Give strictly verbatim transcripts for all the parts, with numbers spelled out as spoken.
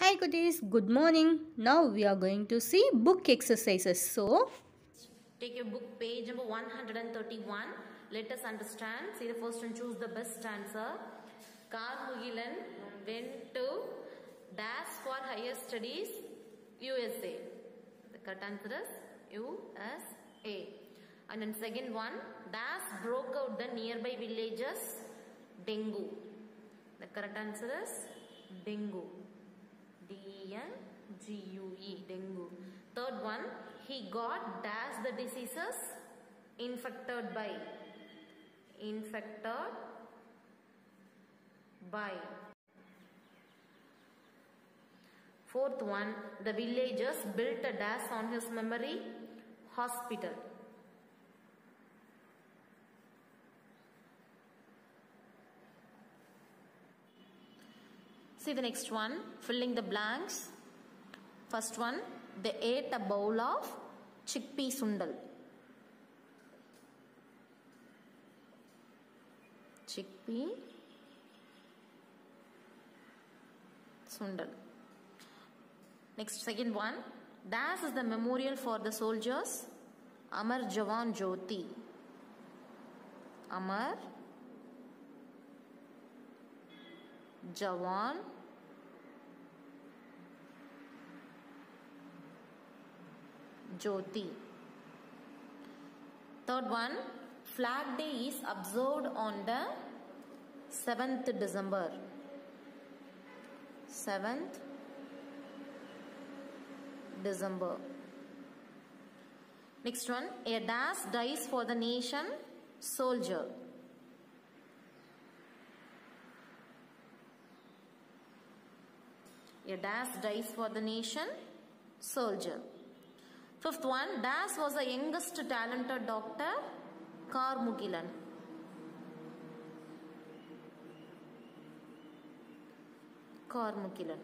Hi goodies, good morning. Now we are going to see book exercises. So, take your book page number one hundred thirty-one. Let us understand. See the first one, choose the best answer. Karmugilan went to dash for higher studies, U S A. The correct answer is U S A. And then second one, dash broke out the nearby villages, dengue. The correct answer is dengue. D E N G U E, dengue. Third one, he got dash the diseases infected by. Infected by. Fourth one, the villagers built a dash on his memory, hospital. See the next one, filling the blanks. First one, they ate a bowl of chickpea sundal. Chickpea sundal. Next, second one, dash is the memorial for the soldiers, Amar Jawan Jyoti. Amar Jawan Jyoti. Third one, Flag Day is observed on the seventh December. seventh December. Next one, a dash dies for the nation, soldier. A dash dies for the nation, soldier. Fifth one, dash was the youngest talented doctor, Karmugilan. Karmugilan.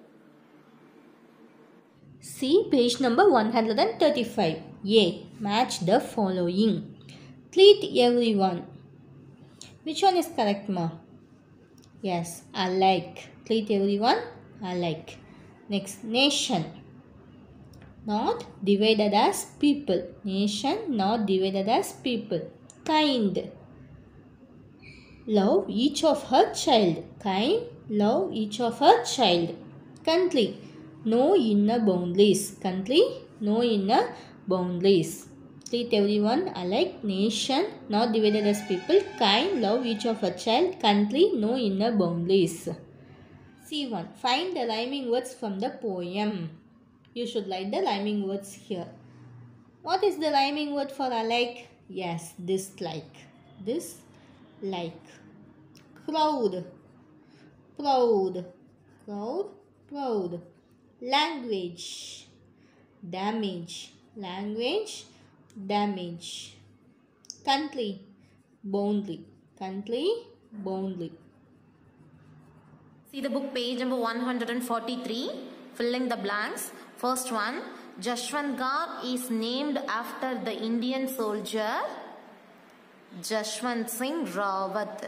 see page number one hundred thirty-five. A. Match the following. Treat everyone. Which one is correct, ma? Yes, alike. Treat everyone alike. Next, nation. Not divided as people. Nation not divided as people. Kind. Love each of her child. Kind. Love each of her child. Country. No inner boundaries. Country. No inner boundaries. Treat everyone alike. Nation not divided as people. Kind. Love each of her child. Country. No inner boundaries. C one. Find the rhyming words from the poem. You should write the rhyming words here. What is the rhyming word for alike? Yes, dislike. Dislike. Crowd. Proud. Crowd. Proud. Language. Damage. Language. Damage. Country. Boundary. Country. Boundary. See the book page number one hundred forty-three. Filling the blanks. First one, Jashwant Gar is named after the Indian soldier Jashwant Singh Rawat.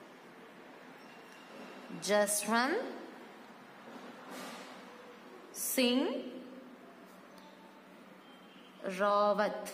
Jashwant Singh Rawat.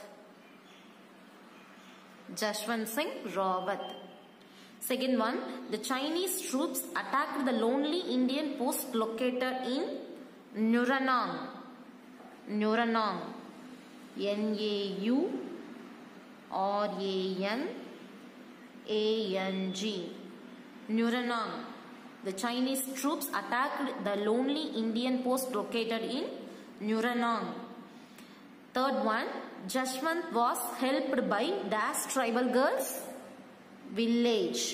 Jashwant Singh Rawat. Second one, the Chinese troops attacked the lonely Indian post located in Nuranang. Nuranang. N A U R A N A N G. Nuranang. The Chinese troops attacked the lonely Indian post located in Nuranang. Third one, Jashwant was helped by dash tribal girls, village.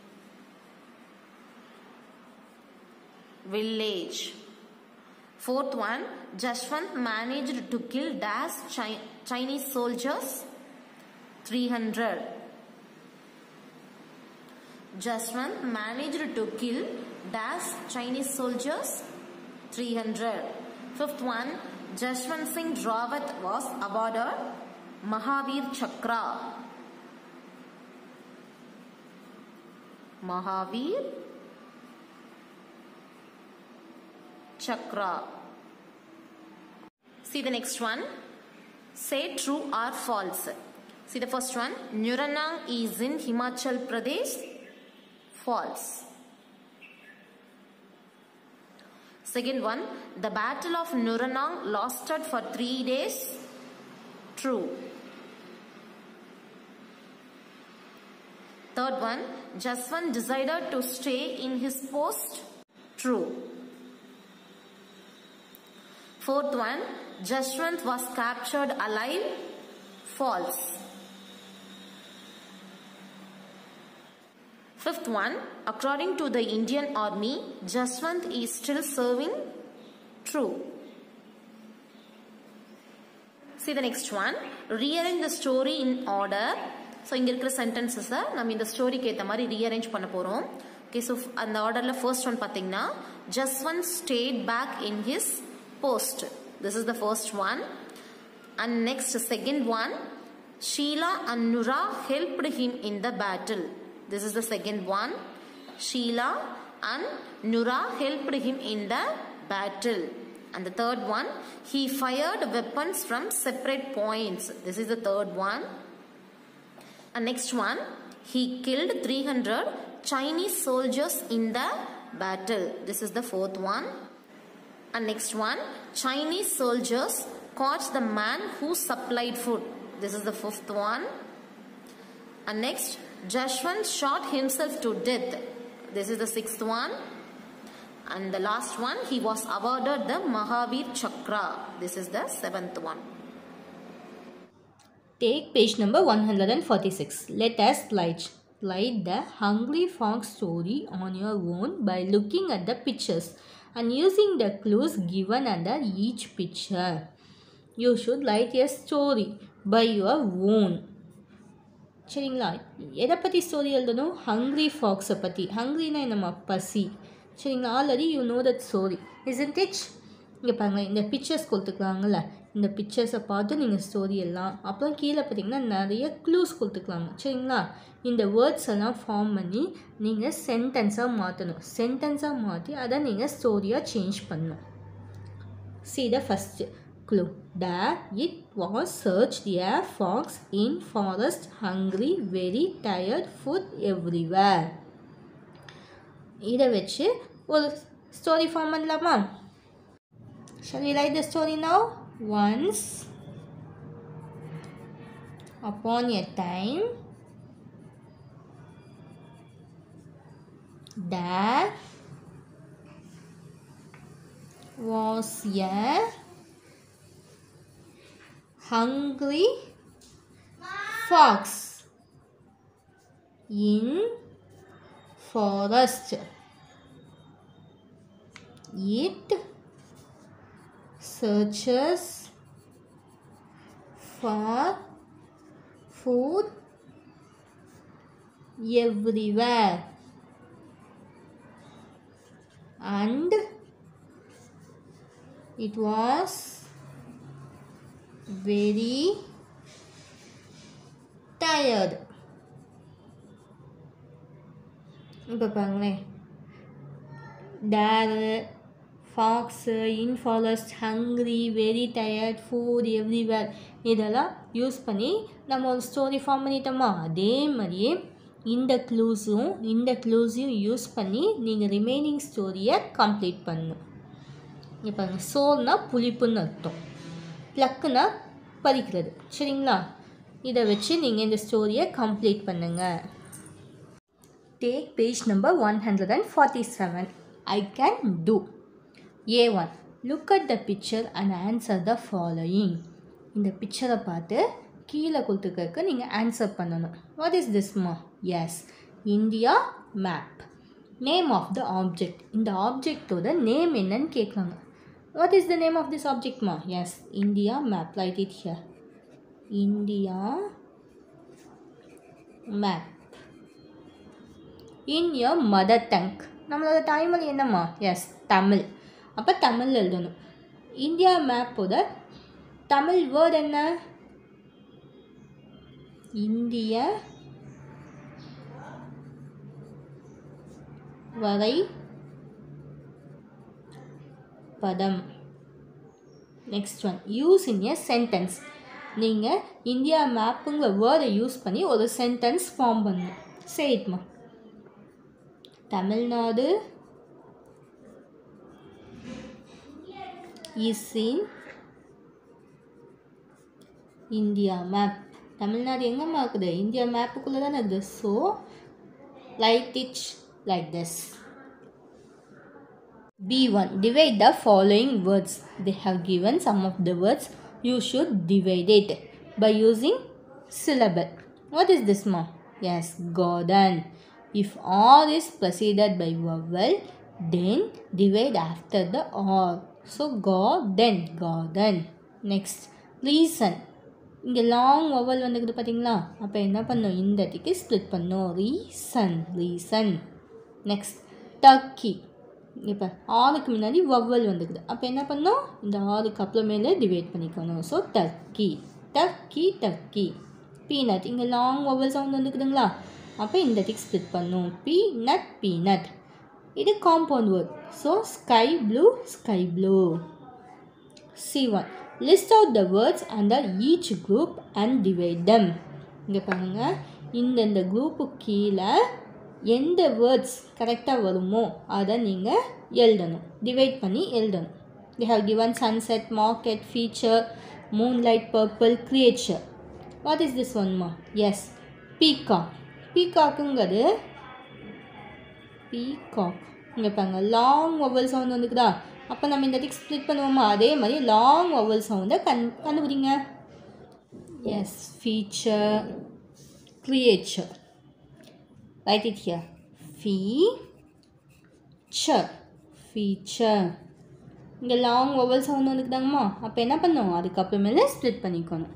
Village. Fourth one, Jashwant managed to kill dash Chi Chinese soldiers, three hundred. Jashwant managed to kill dash Chinese soldiers, three hundred. Fifth one, Jashwant Singh Rawat was awarded Mahavir Chakra. Mahavir Chakra. See the next one. Say true or false. See the first one. Nuranang is in Himachal Pradesh. False. Second one. The battle of Nuranang lasted for three days. True. Third one. Jaswant decided to stay in his post. True. Fourth one. Jaswant was captured alive. False. Fifth one. According to the Indian Army, Jaswant is still serving. True. See the next one. Rearrange the story in order. So, இங்க இருக்கிற sentences நம்ம இந்த ஸ்டோரிக்கு ஏத்த மாதிரி rearrange பண்ண போறோம். Okay, so அந்த ஆர்டர்ல first one பாத்தீங்கன்னா Jaswant stayed back in his post. This is the first one. And next second one, Sheila and Nura helped him in the battle. This is the second one. Sheila and Nura helped him in the battle. And the third one, he fired weapons from separate points. This is the third one. And next one, he killed three hundred Chinese soldiers in the battle. This is the fourth one. And next one, Chinese soldiers caught the man who supplied food. This is the fifth one. And next, Jaswant shot himself to death. This is the sixth one. And the last one, he was awarded the Mahavir Chakra. This is the seventh one. Take page number one hundred forty-six. Let us write, write the Hungry Fox story on your own by looking at the pictures and using the clues given under each picture. You should write a story by your own. சரிங்களா? எதை பற்றி story எழுதணும்? Hungry ஃபாக்ஸை பற்றி. ஹங்க்ரினா நம்ம பசி. சரிங்களா? Already you know that story, isn't it? இங்கே பாருங்கள், இந்த பிக்சர்ஸ் கொடுத்துக்கலாங்கல்ல, இந்த பிக்சர்ஸை பார்த்து நீங்கள் ஸ்டோரி எல்லாம், அப்புறம் கீழே பார்த்தீங்கன்னா நிறைய க்ளூஸ் கொடுத்துக்கலாங்க. சரிங்களா? இந்த வேர்ட்ஸ் எல்லாம் ஃபார்ம் பண்ணி நீங்கள் சென்டென்ஸாக மாற்றணும். சென்டென்ஸாக மாற்றி அதை நீங்கள் ஸ்டோரியாக சேஞ்ச் பண்ணணும். See the first clue. There it was searched a fox in forest, hungry, very tired, food everywhere. இதை வச்சு ஒரு ஸ்டோரி ஃபார்ம் பண்ணலாமா? Shall we write the story now? Once upon a time, there was a hungry fox in forest. It searches for food everywhere, and it was very tired. இப்போ பாருங்களேன், there fox in forest, hungry, very tired, food everywhere, இதெல்லாம் use பண்ணி நம்ம ஒரு story form பண்ணிட்டோமா? அதே மாதிரியே இந்த க்ளூஸும் இந்த க்ளூஸையும் யூஸ் பண்ணி நீங்கள் ரிமைனிங் ஸ்டோரியை கம்ப்ளீட் பண்ணணும். இப்போ சோர்னா புளிப்புன்னு அர்த்தம், ப்ளக்குனா பறிக்கிறது. சரிங்களா? இதை வச்சு நீங்கள் இந்த ஸ்டோரியை கம்ப்ளீட் பண்ணுங்கள். Take page number one hundred forty-seven. I can do. A one. Look at the picture and answer the following. இந்த பிக்சரை பார்த்து கீழே கொடுத்துக்க நீங்கள் ஆன்சர் பண்ணணும். What is this ma? Yes, India map. Name of the object. இந்த ஆப்ஜெக்டோட name என்னன்னு கேட்குறாங்க. What is the name of this object ma? Yes, India map. Write it here. India map. In your mother tongue. நம்மளோட தாய்மொழி என்னம்மா? Yes, Tamil. அப்போ தமிழ் எழுதணும். India மேப்போட Tamil word என்ன? இந்திய வரை பதம். Next one use in a sentence. நீங்கள் இந்தியா மேப்புங்கிற வேர்டை யூஸ் பண்ணி ஒரு சென்டென்ஸ் ஃபார்ம் பண்ணணும். சேட்மா Tamil Nadu is in India map. Tamil Nadu எங்கம்மா இருக்குது? இந்தியா மேப்புக்குள்ளே தானே இருக்குது. So write it like this. B one. Divide the following words. They have given some of the words. You should divide it by using syllable. What is this, ma? Yes, garden. If R is preceded by vowel, then divide after the R. So garden, garden. Next, reason. இங்கே long vowel வந்துக்குது பார்த்தீங்களா? அப்போ என்ன பண்ணும்? இந்த இடத்துக்கு split பண்ணும். Reason, reason. Next turkey. இப்போ ஆறுக்கு முன்னாடி வவல் வந்துக்குது. அப்போ என்ன பண்ணும்? இந்த ஆறுக்கு அப்புறமேலே டிவைட் பண்ணிக்கணும். So turkey, turkey, turkey. Peanut. இங்கே லாங் வவல் சவுண்ட் வந்துக்குதுங்களா? அப்போ இந்த இடத்துக்கு ஸ்ப்ளிட் பண்ணும். Peanut, peanut. இது compound word. So sky blue, sky blue. C one. List out the words under each group and divide them. இங்கே பாருங்கள், இந்தந்த குரூப்புக்கு கீழே எந்த வேர்ட்ஸ் கரெக்டாக வருமோ அதை நீங்கள் எழுதணும். டிவைட் பண்ணி எழுதணும். They have given sunset, market, feature, moonlight, purple, creature. What is this one, ma? Yes, peacock. Peacockங்கிறது peacock. இங்கே பாருங்கள், லாங் வவல் சவுண்ட் வந்துக்குதா? அப்போ நம்ம இந்த இடத்துக்கு ஸ்ப்ளிட் பண்ணுவோமா? அதே மாதிரி லாங் வவல் சவுண்டை கண் கண்டுபிடிங்க. Yes, feature, creature. Write it here. Feature, feature. இங்கே லாங் வவல் சவுண்ட் வந்துக்குதாங்கம்மா? அப்போ என்ன பண்ணுவோம்? அதுக்கப்புறமேலே ஸ்ப்ளிட் பண்ணிக்கணும்.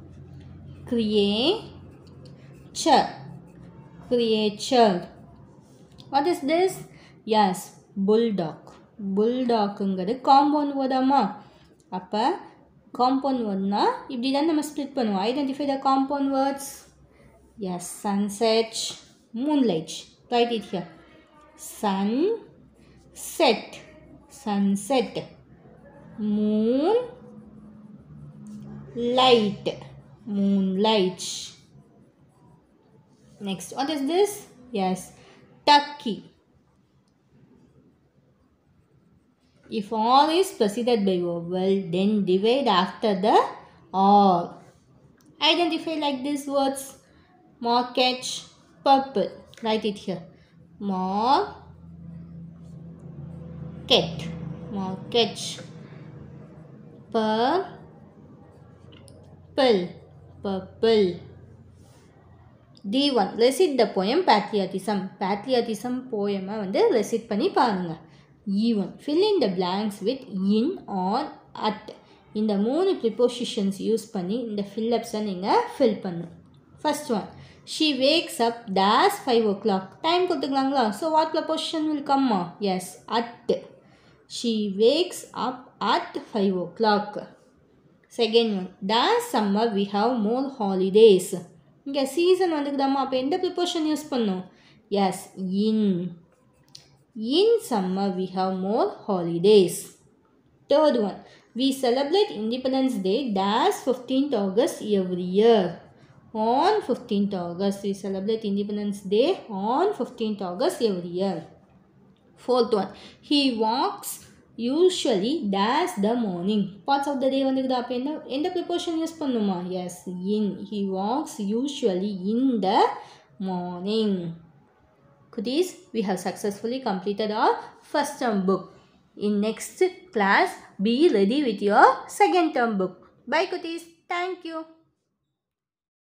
Creature, creature. What is this? Yes, bulldog. புல்டாக்குங்கிறது காம்பவுண்ட் வேர்டாமா? அப்போ காம்பவுண்ட் வேர்ட்னா இப்படி தான் நம்ம ஸ்ப்ளிட் பண்ணுவோம். Identify the compound words. Yes, sunset, moonlight. Write it here. Sun set, sunset. Moon light, moonlight. Next, what is this? Yes, turkey. If R is preceded by vowel, then divide after the R. Identify like these words. Market, purple. Write it here. Market, market. Purple, purple. D one. Recite the poem Patriotism. Patriotism poem வந்து recite பண்ணி பாருங்க. E one. Fill in the blanks with in, on, at. இந்த மூணு prepositions use பண்ணி இந்த ஃபில்லப்ஸை நீங்கள் fill பண்ணும். First one. She wakes up dash five o'clock. Time கொடுத்துக்கலாங்களா? ஸோ வாட் ப்ரிப்போசிஷன் வில் கம்மா? Yes, at. She wakes up at five o'clock. Second one. Dash summer we have more holidays. இங்கே season வந்துக்குதாம்மா? அப்போ எந்த preposition use பண்ணும்? Yes, in. In summer we have more holidays. Third one. We celebrate Independence Day dash fifteenth August every year. On fifteenth August. We celebrate Independence Day on fifteenth August every year. Fourth one. He walks usually dash the morning. Parts of the day வந்துக்குதா? அப்போ என்ன எந்த preposition use பண்ணுமா? Yes, in. He walks usually in the morning. Kutties, we have successfully completed our first term book. In next class, be ready with your second term book. Bye, Kutties. Thank you.